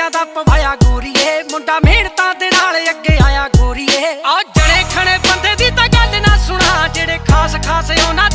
दा पवाया गोरीए, मुंडा मेहनतां दे नाल अगे आया गोरीए। आ जणे खणे बंदे दी तां गल ना सुना, जेड़े खास खास उन्हां